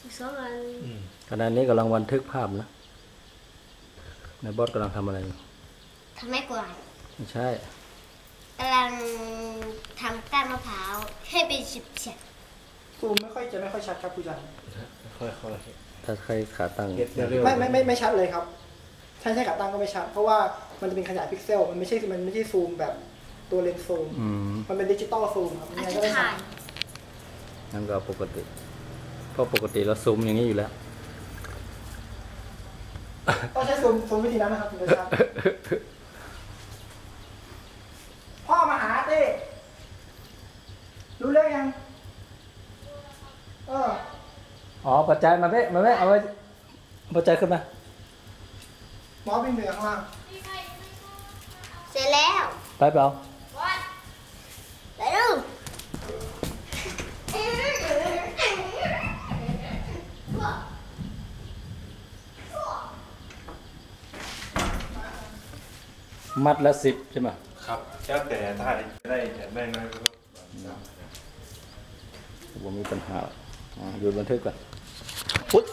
2 อันขณะนี้กำลังบันทึกภาพนะนายบอสกำลังทำอะไรอยู่ทำไม้กวาดไม่ใช่กำลังทำก้านมะพร้าวให้เป็นเฉียบซูมไม่ค่อยชัดครับผู้จัดค่อยถ้าใครขาตั้งไม่ชัดเลยครับใช่ขาตั้งก็ไม่ชัดเพราะว่ามันจะเป็นขยายพิกเซลมันไม่ใช่ซูมแบบตัวเลนส์ซูมมันเป็นดิจิตอลซูมครับยังไงก็ไม่ชัดนั่นก็ปกติเพราะปกติเราซูมอย่างนี้อยู่แล้วต้องใช้ซูมวิธีนั้นนะครับถึงจะชัดพ่อมาหาเต้รู้เรื่องยังปัจจัยมาเพ่เอาไว้ปัจจัยขึ้นมาหมอวิ่งเหนือข้างล่างเสร็จแล้วไปเปล่าไปดูมัดละ10ใช่ไหมครับแล้วแต่ถ้าได้แต่แม่น้อยก็ผมมีปัญหาหยุดบันทึกก่อนปุ๊บ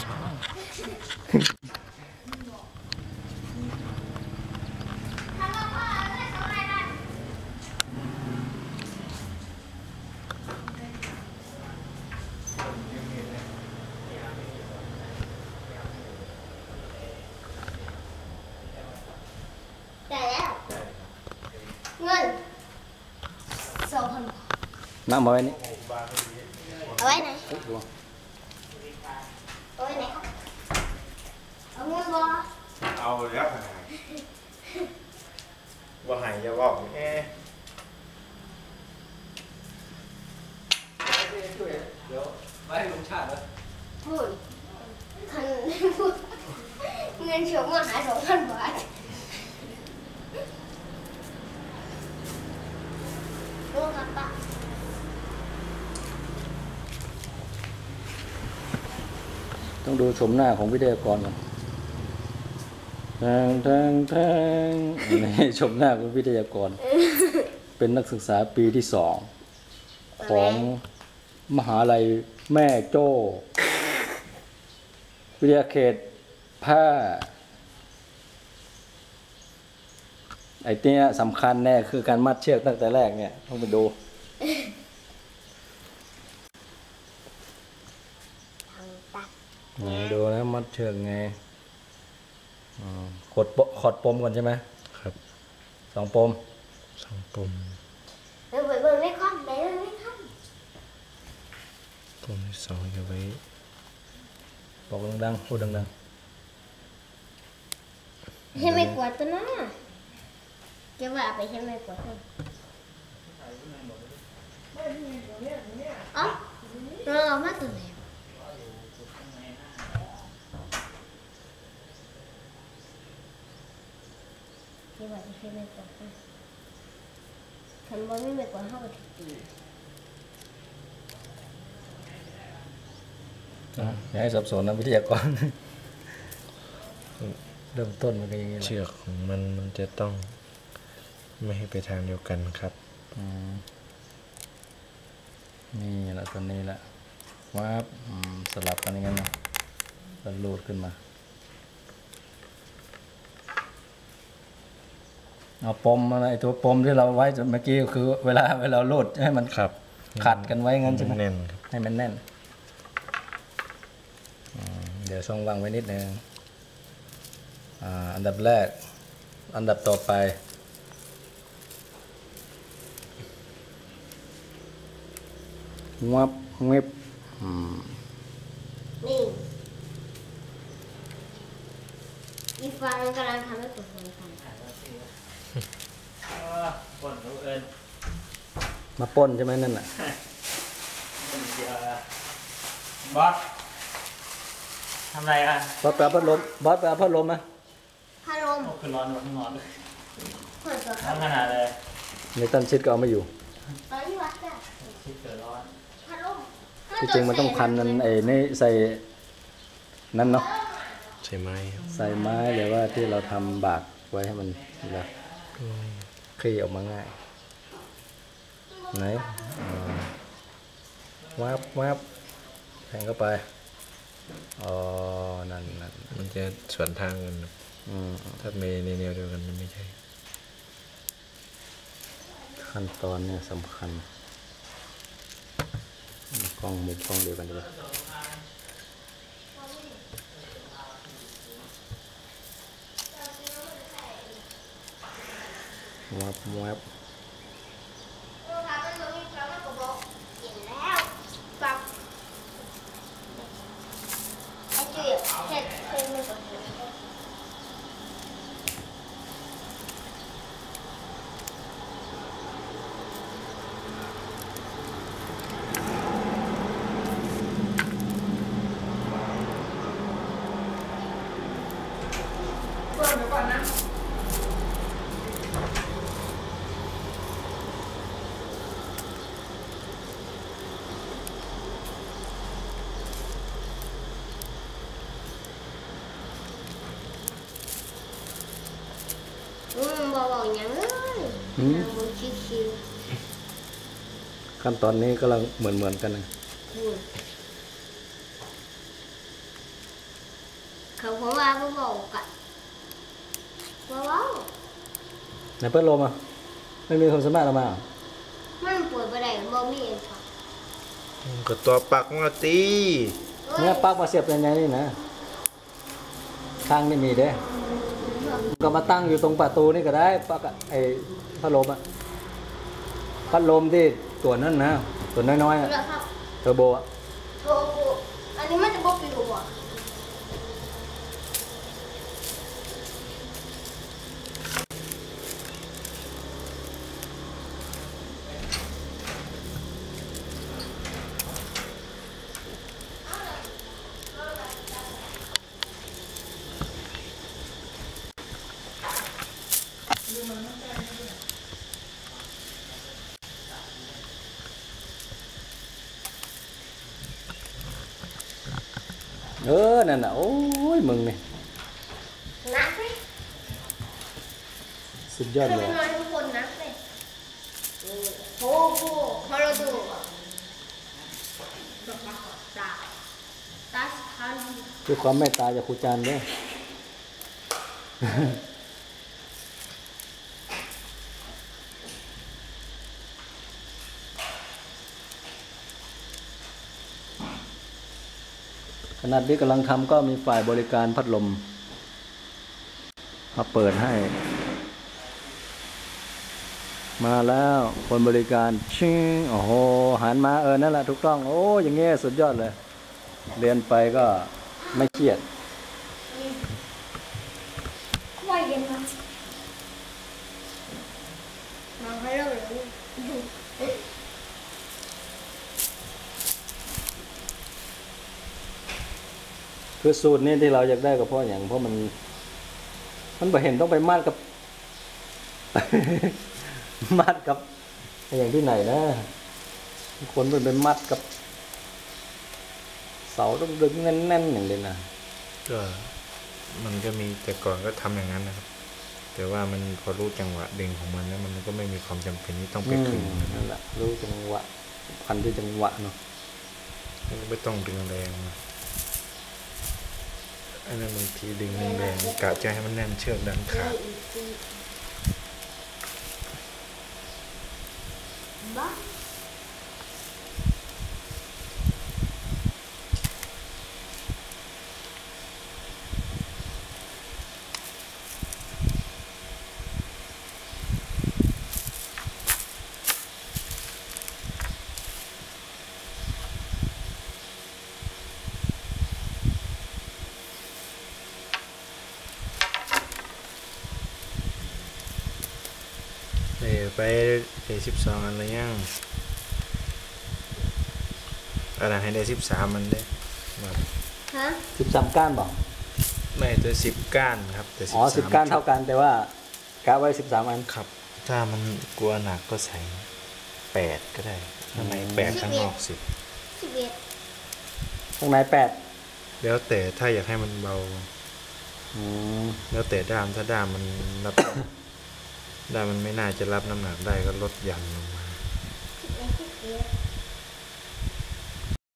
ได้แล้วเงิน2,000 บาทน้ำมาไว้นี่เอาไว้ไหนเอาไว้ไหนครับเอาเงินบ่เอาแล้วว่าหายจะบอกเดี๋ยวไว้ให้ลุงชาติแล้วพูดเงินเฉียวมาหา2,000 บาทดูครับป้าต้องดูชมหน้าของวิทยากรก่อนทางนี่ชมหน้าของวิทยากรเป็นนักศึกษาปีที่2ของมหาลัยแม่โจ้วิทยาเขตผ้าไอ้เนี่ยสำคัญแน่คือการมัดเชือกตั้งแต่แรกเนี่ยต้องไปดูดูนะมัดเชือกไงขดปมก่อนใช่ไหมครับ 2 ปม 2 ปมเบิ่งไม่คล่องไหนไม่คล่องปมที่2จะไว้บอกดังๆพูดดังๆให้ไม่กวาดตัวน่ะจะว่าไปให้ไม่กวาดตัวเราเอามาตัวไหนที่ว่าจะให้ไม่กวาดคันบ่มีไม่กวาดเฮาก็สิตีอย่าให้สับสนนะวิทยากรเริ่มต้นมันก็อย่างนี้เชือกของมันจะต้องไม่ให้ไปทางเดียวกันครับนี่แหละตัวนี้แหละว่าสลับกันอย่างนั้นนะแล้วลูดขึ้นมาเอาปมอะไรตัวปมที่เราไว้เมื่อกี้คือเวลาลูดให้มันขัดกันไว้งั้นใช่ไหมแน่นให้มันแน่นเดี๋ยวช่องว่างไว้นิดนึงอันดับแรกอันดับต่อไปงับเงีบนี่อีฟังกำลังทำให้ปวดหัวกันปนเอิญมาป้นใช่ไหมนั่นน่ะบอสทำไรอ่ะบอสแปลพัดลมนะพัดลมคือร้อนเลยร้อนขนาดเลยในตันชิดก็เอาไม่อยู่ตอนที่วัดจ้ะชิดเกิดร้อนพัดลมจริงมันต้องพันนั่นนี่ใส่นั่นเนาะใส่ไม้หรือว่าที่เราทำบากไว้ให้มันนะคลี่ออกมาง่ายไหนวับแทงเข้าไปอ๋อนั่นมันจะสวนทางกันครับ ถ้าเมย์ในแนวเดียวกันมันไม่ใช่ขั้นตอนเนี่ยสำคัญกล้องมุมกล้องเดียวกันดีกว่าวับวับเดี๋ยวก่อนนะบอกอย่างเลยนั่งบนชิวขั้นตอนนี้กำลังเหมือนกันนะเขาบอกว่าบอกกันบอกไหนเปิดลมอ่ะไม่มีคนสามารถเอามามันป่วยไปได้บ่มีเองค่ะก็ตัวปักมาตีเนี่ยปลั๊กมาเสียบยังไงนี่นะข้างนี่มีเด้ก็มาตั้งอยู่ตรงประตูนี่ก็ได้ปลั๊กไอ้พัดลมอ่ะพัดลมที่ตัวนั้นนะตัวน้อยๆอ่ะแล้วครับเทอร์โบอ่ะโอ้โหอันนี้มันจะบอกปิวบ่นั่นน่ะโอ้ยมึงนี่นักไหมสุดยอดคือเลเป็ยนน้อยทุกคนนักเลยโอ้โหพอเราดูตัสคันด้วยความเมตตาจากครูจันทร์ด้วยขณะที่กำลังทำก็มีฝ่ายบริการพัดลมมาเปิดให้ มาแล้วคนบริการชิงโอ้โหหันมานั่นแหละถูกต้องโอ้อย่างเงี้ยสุดยอดเลย เรียนไปก็ไม่เครียดว่าเย็นครับมาให้เราเลยคือสูตรนี้ที่เราอยากได้ก็เพราะอย่างเพราะมันไม่เห็นต้องไปมัดกับ มัดกับอย่างที่ไหนนะคนมันไปมัดกับเสาต้องดึงแน่นๆอย่างเดียวนะก็มันก็มีแต่ก่อนก็ทำอย่างนั้นนะครับ แต่ว่ามันพอรู้จังหวะดึงของมันแล้วมันก็ไม่มีความจำเป็นที่ต้องไปขึงนั่นแหละรู้จังหวะพันด้วยจังหวะเนาะไม่ต้องดึงแรงอันนั้นบางทีดึงแรงกะจะให้มันแน่นเชือกดันขาดบ้าไปได้12 อันแล้วยังอันนั้นให้ได้13 มันได้แบบฮะ 13 ก้านบอกไม่แต่10 ก้านครับแต่อ๋อ10 ก้านเท่ากันแต่ว่ากะไว้13 อันครับ ถ้ามันกลัวหนักก็ใส่8ก็ได้ข้างใน8ข้างนอก10 11 ข้างใน8 แล้วแต่ถ้าอยากให้มันเบา แล้วแต่ด้ามถ้าด้ามมันรับ ด้ามมันไม่น่าจะรับน้ำหนักได้ก็ลดหย่อนลงมา 11